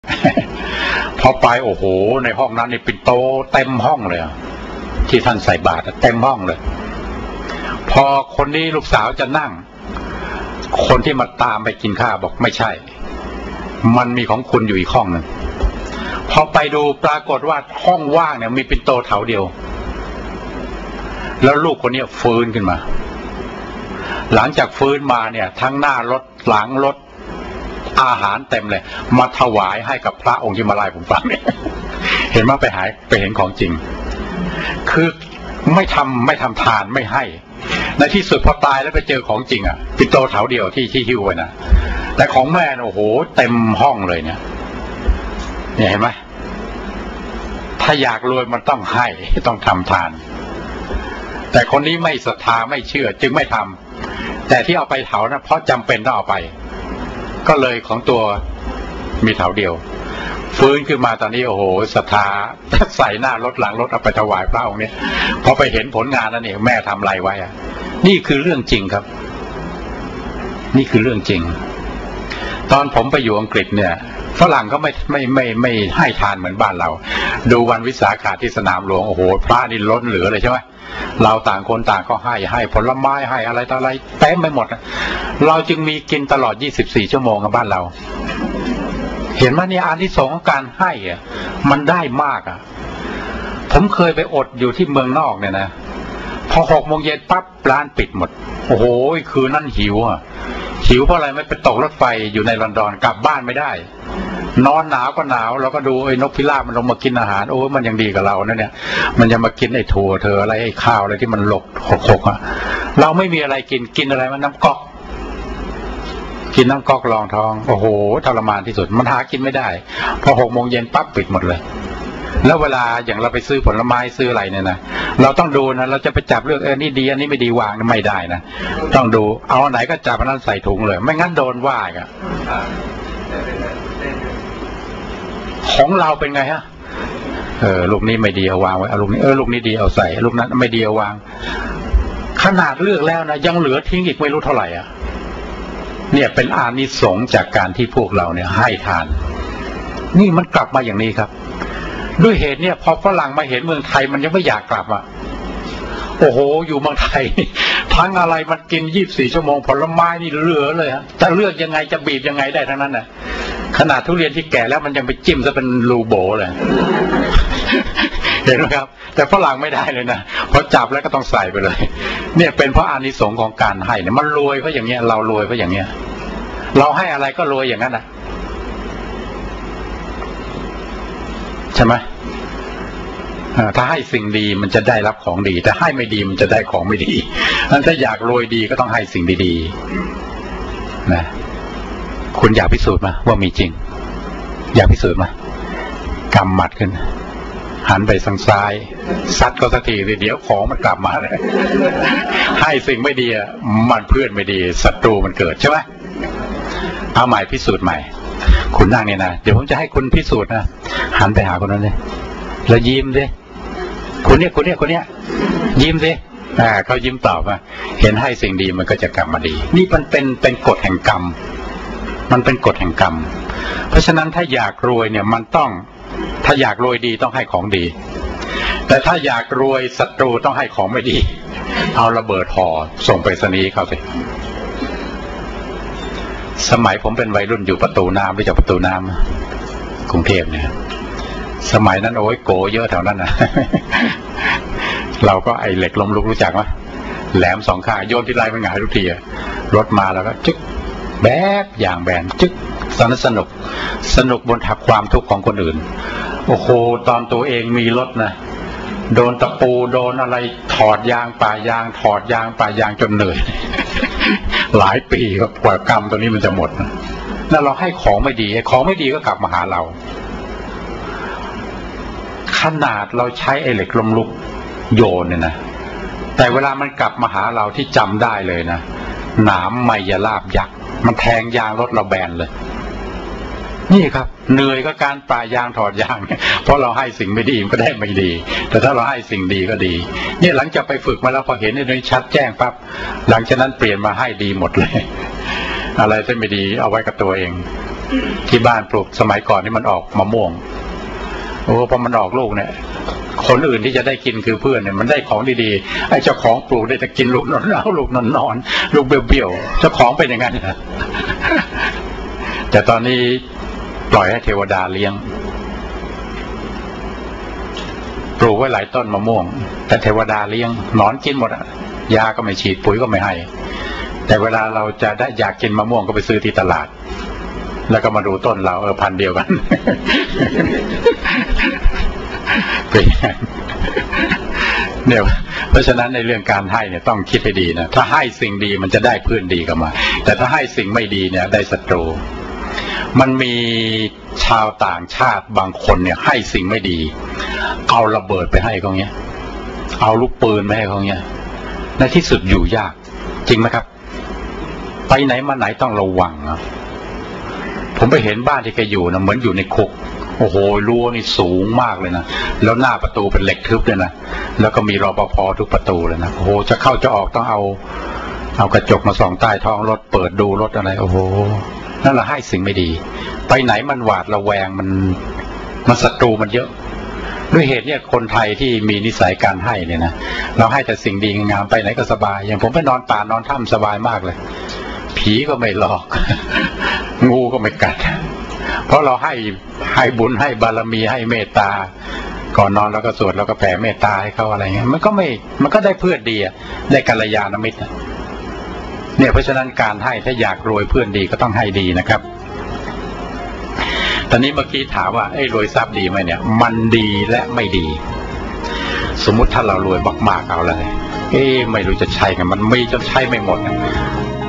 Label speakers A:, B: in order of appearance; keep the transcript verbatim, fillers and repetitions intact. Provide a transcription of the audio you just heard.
A: พอไปโอ้โหในห้องนั้นนี่เป็นโต๊ะเต็มห้องเลยที่ท่านใส่บาตรเต็มห้องเลยพอคนนี้ลูกสาวจะนั่งคนที่มาตามไปกินข้าวบอกไม่ใช่มันมีของคุณอยู่อีกห้องหนึ่งพอไปดูปรากฏว่าห้องว่างเนี่ยมีเป็นโต๊ะแถวเดียวแล้วลูกคนนี้ฟื้นขึ้นมาหลังจากฟื้นมาเนี่ยทั้งหน้ารถหลังรถอาหารเต็มเลยมาถวายให้กับพระองค์ที่มาไล่ผมฟังเนี่ยเห็นว่าไปหายไปเห็นของจริงคือไม่ทำไม่ทำทานไม่ให้ในที่สุดพอตายแล้วไปเจอของจริงอ่ะปิโตแถวเดียวที่ที่หิ้วไว้นะแต่ของแม่โอ้โหเต็มห้องเลยเนี่ยเนี่ยเห็นไหมถ้าอยากรวยมันต้องให้ต้องทำทานแต่คนนี้ไม่ศรัทธาไม่เชื่อจึงไม่ทำแต่ที่เอาไปเถานะเพราะจำเป็นต้องเอาไปก็เลยของตัวมีเถาเดียวฟื้นขึ้นมาตอนนี้โอ้โหศรัทธาใส่หน้ารถหลังรถเอาไปถวายพระองค์เนี่ยพอไปเห็นผลงานแล้วเนี่ยแม่ทำอะไรไว้อะนี่คือเรื่องจริงครับนี่คือเรื่องจริงตอนผมไปอยู่อังกฤษเนี่ยฝรั่งก็ไม่ไม่ไม่ไม่ให้ทานเหมือนบ้านเราดูวันวิสาขะที่สนามหลวงโอ้โหพระนี่ล้นเหลือเลยใช่ไหมเราต่างคนต่างก็ให้ให้ผลไม้ให้อะไรต่ออะไรเต็มไปหมดเราจึงมีกินตลอดยี่สิบสี่ชั่วโมงกับบ้านเราเห็นไหมเนี่ยอานิสงส์ของการให้อ่ะมันได้มากอ่ะผมเคยไปอดอยู่ที่เมืองนอกเนี่ยนะพอหกโมงเย็นปั๊บร้านปิดหมดโอ้โหคืนนั่นหิวอ่ะหิวเพราะอะไรไม่ไปตกรถไฟอยู่ในลอนดอนกลับบ้านไม่ได้นอนหนาวก็หนาวเราก็ดูไอ้นกพิราบมันลงมากินอาหารโอ้มันยังดีกับเรานะเนี่ยมันจะมากินไอ้ถั่วเธออะไรไอ้ข้าวอะไรที่มันหลกหกๆอ่ะเราไม่มีอะไรกินกินอะไรมันน้ำก๊อกกินน้ำก๊อกรองท้องโอ้โหทรมานที่สุดมันหากินไม่ได้พอหกโมงเย็นปั๊บปิดหมดเลยแล้วเวลาอย่างเราไปซื้อผลไม้ซื้ออะไรเนี่ยนะเราต้องดูนะเราจะไปจับเลือกเออนี่ดีอันนี้ไม่ดีวางไม่ได้นะต้องดูเอาไหนก็จับอันนั้นใส่ถุงเลยไม่งั้นโดนว่าอ่ะของเราเป็นไงฮะเออลูกนี้ไม่ดีเอาวางไว้เอาลูกนี้เออลูกนี้ดีเอาใส่ลูกนั้นไม่ดีเอาวางขนาดเลือกแล้วนะยังเหลือทิ้งอีกไม่รู้เท่าไหร่อ่ะเนี่ยเป็นอานิสงส์จากการที่พวกเราเนี่ยให้ทานนี่มันกลับมาอย่างนี้ครับด้วยเหตุเนี่ยพอฝรั่งมาเห็นเมืองไทยมันยังไม่อยากกลับอ่ะโอ้โหอยู่เมืองไทยทั้งอะไรมันกินยี่สิบสี่ชั่วโมงผลไม้นี่เหลือเลยฮะจะเลือกยังไงจะบีบยังไงได้ทั้งนั้นน่ะขนาดทุเรียนที่แก่แล้วมันยังไปจิ้มซะเป็นรูโบเลยเห็นไหมครับแต่ฝรั่งไม่ได้เลยนะพอจับแล้วก็ต้องใส่ไปเลยเนี่ยเป็นเพราะอานิสงส์ของการให้เนี่ยมันรวยเพราะอย่างเงี้ยเรารวยเพราะอย่างเงี้ยเราให้อะไรก็รวยอย่างนั้นนะใช่ไหมถ้าให้สิ่งดีมันจะได้รับของดีแต่ให้ไม่ดีมันจะได้ของไม่ดีนั้นถ้าอยากรวยดีก็ต้องให้สิ่งดีๆนะคุณอยากพิสูจน์ไหมว่ามีจริงอยากพิสูจน์ไหมกำหมัดขึ้นหันไปทางซ้ายซัดก็สักทีเดี๋ยวของมันกลับมาเลยให้สิ่งไม่ดีมันเพื่อนไม่ดีศัตรูมันเกิดใช่ไหมเอาใหม่พิสูจน์ใหม่คุณนั่งเนี่ยนะเดี๋ยวผมจะให้คุณพิสูจน์นะหันไปหาคนนั้นเลยแล้วยิ้มสิคุณเนี่ยคุณเนี่ยคุณเนี่ยยิ้มสิอ่าเขายิ้มตอบว่าเห็นให้สิ่งดีมันก็จะกลับมาดีนี่มันเป็นเป็นกฎแห่งกรรมมันเป็นกฎแห่งกรรมเพราะฉะนั้นถ้าอยากรวยเนี่ยมันต้องถ้าอยากรวยดีต้องให้ของดีแต่ถ้าอยากรวยศัตรูต้องให้ของไม่ดีเอาระเบิดห่อส่งไปสนีเขาสิสมัยผมเป็นวัยรุ่นอยู่ประตูน้ำรู้จักประตูน้ำกรุงเทพเนี่ยสมัยนั้นโอ้ยโกเยอะแถวนั้นนะเราก็ไอเหล็กล้มลุกรู้จักไหมแหลมสองข้างโยนที่ไรมันหงายทุกทีรถมาแล้วก็จึ๊กแบบอย่างแบนจึ๊กสนุกสนุกสนุกบนทับความทุกข์ของคนอื่นโอ้โหตอนตัวเองมีรถนะโดนตะปูโดนอะไรถอดยางป่ายางถอดยางป่ายางจนเหนื่อยหลายปีกว่ากรรมตัวนี้มันจะหมดนั่นเราให้ของไม่ดีของไม่ดีก็กลับมาหาเราขนาดเราใช้ไอ้เหล็กล้มลุกโยนเนี่ยนะแต่เวลามันกลับมาหาเราที่จำได้เลยนะหนามไมยราบยักษ์มันแทงยางรถเราแบนเลยนี่ครับเหนื่อยก็การป่ายางถอดยางเพราะเราให้สิ่งไม่ดีมันก็ได้ไม่ดีแต่ถ้าเราให้สิ่งดีก็ดีเนี่ยหลังจากไปฝึกมาแล้วพอเห็นในนี้ชัดแจ้งปั๊บหลังจากนั้นเปลี่ยนมาให้ดีหมดเลยอะไรที่ไม่ดีเอาไว้กับตัวเองที่บ้านปลูกสมัยก่อนนี่มันออกมะม่วงโอ้พอมันออกลูกเนี่ยคนอื่นที่จะได้กินคือเพื่อนเนี่ยมันได้ของดีๆไอ้เจ้าของปลูกได้แต่กินลูกนอนเอาลูกนอนนอนลูกเบี้ยวๆเจ้าของเป็นอย่างนั้นแต่ตอนนี้ปล่อยให้เทวดาเลี้ยงปลูกไว้หลายต้นมะม่วงแต่เทวดาเลี้ยงหนอนกินหมดอะยาก็ไม่ฉีดปุ๋ยก็ไม่ให้แต่เวลาเราจะได้อยากกินมะม่วงก็ไปซื้อที่ตลาดแล้วก็มาดูต้นเราเออพันธุ์เดียวกันเป็นเนี่ยเพราะฉะนั้นในเรื่องการให้เนี่ยต้องคิดให้ดีนะถ้าให้สิ่งดีมันจะได้เพื่อนดีกลับมาแต่ถ้าให้สิ่งไม่ดีเนี่ยได้ศัตรูมันมีชาวต่างชาติบางคนเนี่ยให้สิ่งไม่ดีเอาระเบิดไปให้เขาเนี้ยเอาลูกปืนไปให้เขาเนี้ยในที่สุดอยู่ยากจริงไหมครับไปไหนมาไหนต้องระวังนะผมไปเห็นบ้านที่แกอยู่นะเหมือนอยู่ในคุกโอ้โหรั้วนี่สูงมากเลยนะแล้วหน้าประตูเป็นเหล็กทึบเลยนะแล้วก็มีรปภทุกประตูเลยนะโอ้โหจะเข้าจะออกต้องเอาเอากระจกมาส่องใต้ท้องรถเปิดดูรถอะไรโอ้โหนั่นแหละให้สิ่งไม่ดีไปไหนมันหวาดระแวงมันมันศัตรูมันเยอะด้วยเหตุเนี่ยคนไทยที่มีนิสัยการให้เนี่ยนะเราให้แต่สิ่งดีงามไปไหนก็สบายอย่างผมไปนอนป่านอนถ้ำสบายมากเลยผีก็ไม่หลอกงูก็ไม่กัดเพราะเราให้ให้บุญให้บารมีให้เมตตาก่อนนอนเราก็สวดเราก็แผ่เมตตาให้เขาอะไรเงี้ยมันก็ไม่มันก็ได้เพื่อนดีได้กัลยาณมิตรเนี่ยเพราะฉะนั้นการให้ถ้าอยากรวยเพื่อนดีก็ต้องให้ดีนะครับตอนนี้เมื่อกี้ถามว่าไอ้รวยทรัพย์ดีไหมเนี่ยมันดีและไม่ดีสมมุติถ้าเรารวยมากๆเอาเลยเอ๊ะไม่รู้จะใช้กันมันมีจนใช้ไม่หมด